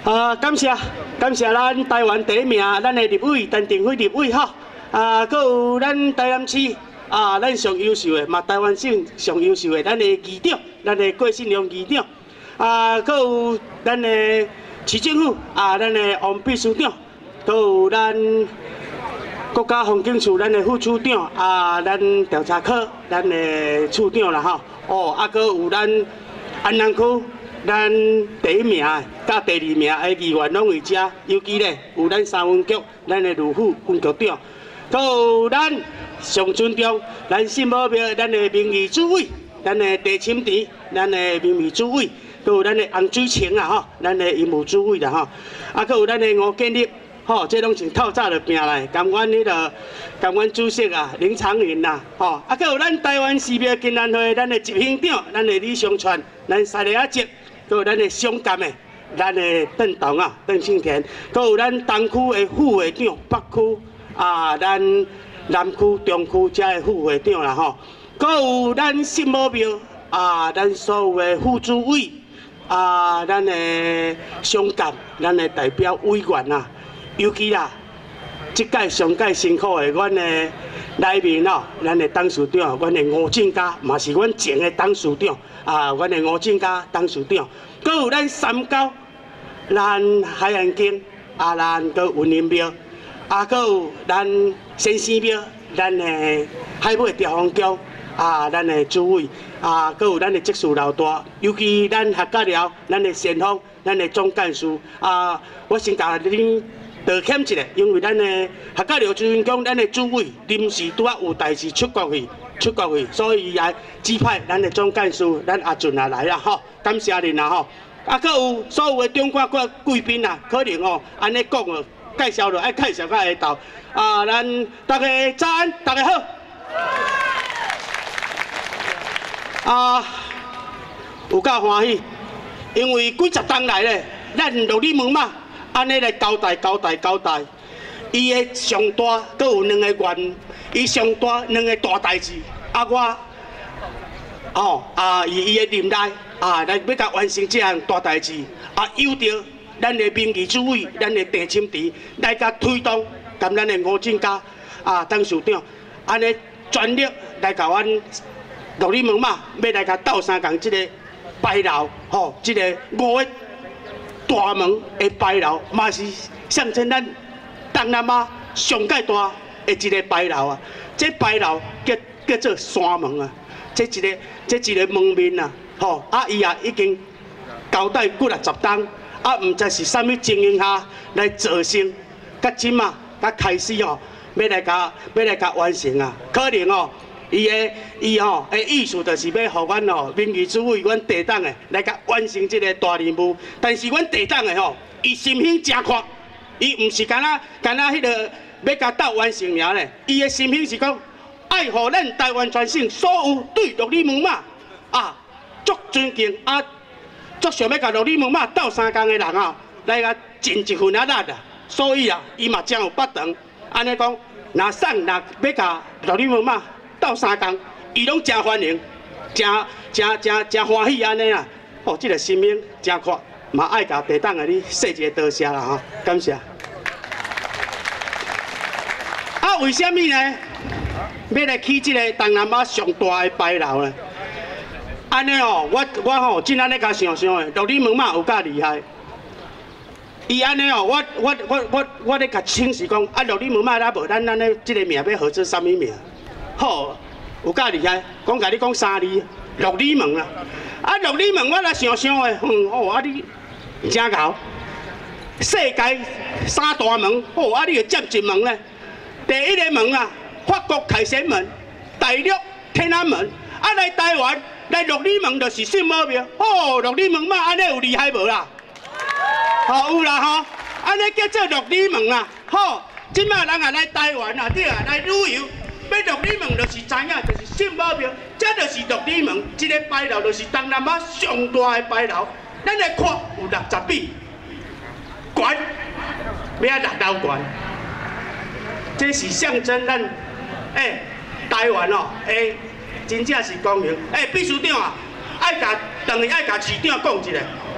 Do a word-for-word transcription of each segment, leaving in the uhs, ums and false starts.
啊，感谢感谢咱台湾第一名，咱的立委陈定辉立委哈，啊，还有咱台南市啊，咱上优秀的嘛，台湾省上优秀的咱的议长，咱的郭信良议长，啊，还有咱的市政府啊，咱的王秘书长，还有咱国家风景处咱的副处长啊，咱调查科咱的处长啦哈，哦，啊，还有咱安南区。 咱第一名、甲第二名的议员拢会遮，尤其咧有咱三分局咱的卢副分局长，还有咱上尊重咱信保庙咱的名誉主委，咱的地钦田咱的名誉主委，还有咱的洪水清啊吼，咱的医务主委啦吼，啊，还有咱的吴建立，吼，这拢是透早就拼来，甘阮迄个甘阮主席啊林长云呐，吼，啊，还有咱台湾寺庙金兰会咱的执行长，咱的李相传，咱沙利亚节。 还有咱的伤感的，咱的邓董啊，邓庆田，还有咱东区的副会长，北区啊，咱南区、中区遮的副会长啦吼，还有咱信保庙啊，咱所有的副主委啊，咱的伤感，咱的代表委员啊，尤其啦，即届上届辛苦的阮的内面哦，咱的董事长，阮的吴正嘉，嘛是阮前的董事长。 啊，阮的吴正嘉董事长，搁有咱三高，咱海岸经啊，咱搁云林庙，啊，搁有咱先生庙，咱的海尾调防局啊，咱的主委啊，搁有咱的技术老大，尤其咱客家寮，咱的先锋，咱的总干事啊，我先甲恁道歉一下，因为咱的客家寮咨询讲，咱的主委临时拄啊有代志出国去。 出国去，所以也指派咱的总干事，咱阿俊也来啦吼，感谢恁啦吼。啊，搁有所有的中国国贵宾啊，可能哦，安尼讲哦，介绍就爱介绍到下头。啊，咱大家早安，大家好。啊，有够欢喜，因为几十冬来咧，咱陆里门嘛，安尼来交代交代交代，伊的上大，搁有两个愿。 伊上大两个大代志，啊我，哦啊伊伊的任内啊，来要甲完成这项大代志，啊有着咱的名誉主委，咱的地钦田来甲推动，甲咱的吴正嘉啊董事长，安尼全力来甲阮陆里门嘛，要来甲斗相共这个牌楼，吼，这个五个大门的牌楼，嘛是象征咱东南亚上界大。 的一个牌楼啊，这牌楼叫叫做山门啊，这一个这一个门面啊，吼啊伊也已经交代几六十档，啊毋知是啥物情形下来造成，甲即嘛甲开始哦，要来甲要来甲完成啊，可能哦，伊的伊吼的意思就是要互阮哦名誉主委阮地党的来甲完成这个大任务，但是阮地党的吼，伊心胸真阔，伊毋是干那干那迄个。 要甲斗完成了咧，伊的心胸是讲爱护咱台湾全省所有对陆里门嘛啊，足尊敬啊，足想要甲陆里门嘛斗相共的人啊，来甲尽一份啊力啊，所以啊，伊嘛真有巴肠，安尼讲，若送若要甲陆里门嘛斗相共，伊拢真欢迎，真真真真欢喜安尼啦，哦，这个心胸真阔，嘛爱甲地党的你说一个多谢啦吼，感谢。 啊，为什么呢？要来起这个东南亚上大的牌楼呢？安尼哦，我我吼真安尼甲想想的，陆里门嘛有够厉害。伊安尼哦，我我我我我咧甲请示讲，啊，陆里门嘛，咱无咱咱咧这个名要号做啥物名？好，有够厉害。讲甲你讲三字，陆里门啊。啊，陆里门我来想想的，嗯，哦，啊你真搞。世界三大门，哦，啊你就接一门咧。 第一个门啊，法国凯旋门；第六天安门。啊，来台湾来陆里门就是信保庙。哦，陆里门嘛，安尼有厉害无啦？哦，有啦吼，安尼叫做陆里门啊。吼，即摆人啊来台湾啊，对啊，来旅游，要陆里门就是知影，就是信保庙，这就是陆里门。这个牌楼就是东南亚上大的牌楼，咱来看有六十米，悬，要六楼悬。 这是象征咱，诶、欸，台湾哦，诶、欸，真正是公平。诶、欸，秘书长啊，爱甲，等于爱甲市长讲一下，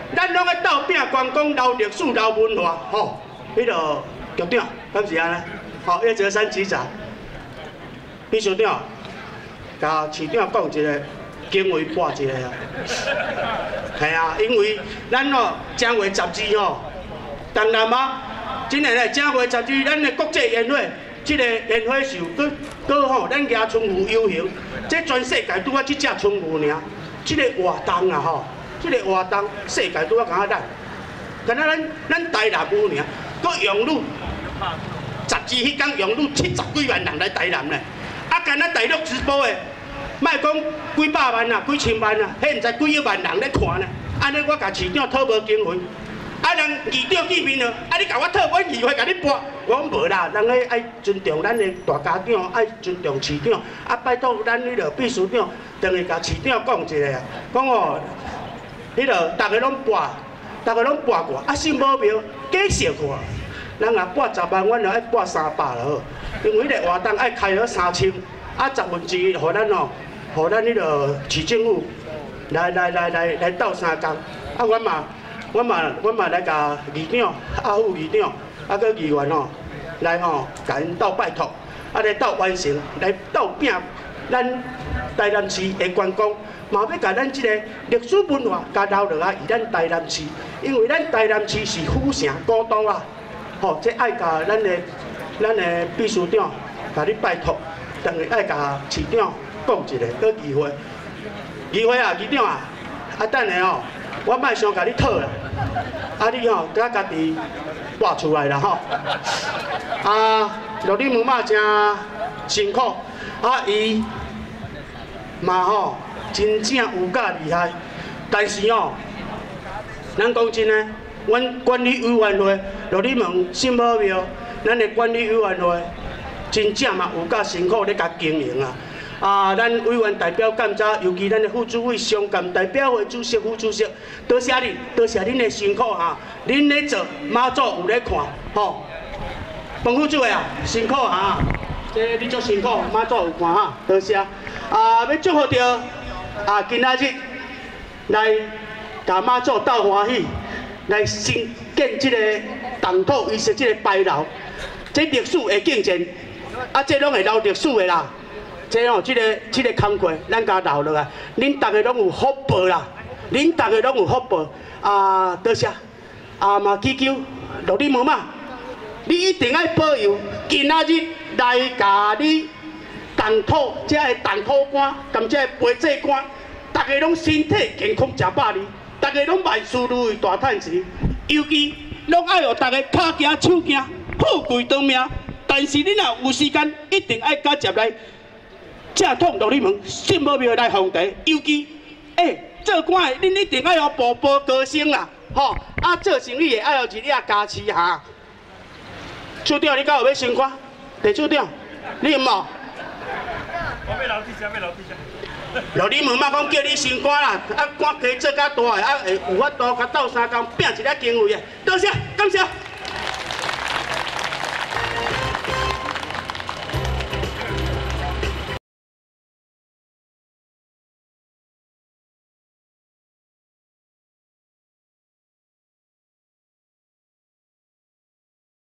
咱拢咧斗拼观光、留历史、留文化，吼。迄个局长，敢是安尼？吼，叶泽山局长，秘书长，甲市长讲一个，经费拨一个啊。系啊，因为咱哦，正月十二吼，东南亚真诶咧，正月十二，咱诶国际宴会，即个宴会秀，佮佮吼，咱野春湖游行，这全世界拄啊即只春湖尔，即个活动啊吼，即个活动世界拄啊敢啊咱，敢若咱咱台南有尔，佮用路十二迄天用路七十几万人来台南咧，啊，敢若大陆直播诶。莫讲几百万啊，几千万啊，迄毋知几亿万人咧看呢。安尼我甲市长讨无经费，啊人议长见面了，啊你甲我讨，我议会甲你拨，我讲无啦，人咧爱尊重咱的大家长，爱尊重市长，啊拜托咱迄个秘书长，等下甲市长讲一下啊，讲哦，迄个大家拢拨，大家拢拨过，啊信保票假设看，咱若拨十万，阮就爱拨三百就好，因为迄个活动爱开了三千，啊十分之一，互咱哦。互咱迄个市政府来来来来来斗三工，啊，阮嘛，阮嘛，阮嘛来甲议长、啊副议长、啊个议员吼，来吼，甲因斗拜托，啊来斗完成，来斗拼咱台南市的观光，嘛要甲咱即个历史文化甲留落来，以咱台南市，因为咱台南市是府城古都啊，吼，这爱甲咱的咱的秘书长甲你拜托，当然爱甲市长。讲一个，搁议会，议会啊，议长啊，啊等下吼，我莫想甲你讨啦，啊你吼，甲家己拨出来啦吼。啊，陆你妈妈真辛苦，啊伊嘛吼，真正有够厉害，但是吼，咱讲真诶，阮管理委员会，陆你问信保庙，咱诶管理委员会，真正嘛有够辛苦咧甲经营啊。啊，咱委员代表感谢，尤其咱的副主委、商监代表会主席、副主席，多谢恁，多谢恁的辛苦哈！恁咧做，妈祖有咧看，吼。彭副主委啊，辛苦哈！这你足辛苦，妈祖有看哈，多谢。啊，要祝福着啊，今仔日来甲妈祖斗欢喜，来新建这个动土遗设这个牌楼，这历史会见证，啊，这拢会留历史的啦。这吼，这个这个工课，咱家留落来，恁大家拢有福报啦，恁大家拢有福报啊！多谢啊嘛，祈求陆你妈妈，你一定要保佑，今仔日来甲你动土，这个动土官，兼这个培济官，大家拢身体健康，食百里，大家拢万事如意，大赚钱，尤其拢爱互大家脚行手行，富贵长命。但是恁若有时间，一定爱加接来。正统陆你问，信保庙来皇帝，尤其，诶、欸，做官的恁一定要步步高升啦，吼！啊，做生意的要有一领加持哈。处长，你敢有要升官？地处长，你有无？ 我要留地下，要留地下。 陆你问嘛，讲叫你升官啦，啊，官加做较大的，啊，会有法度甲斗三工，拼一个经费的。多谢，感谢。